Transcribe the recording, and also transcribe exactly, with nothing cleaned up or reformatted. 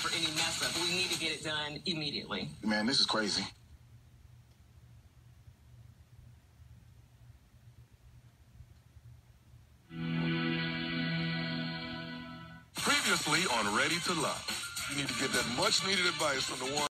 for any mess up. We need to get it done immediately. Man, this is crazy. Previously on Ready to Love. You need to get that much-needed advice from the one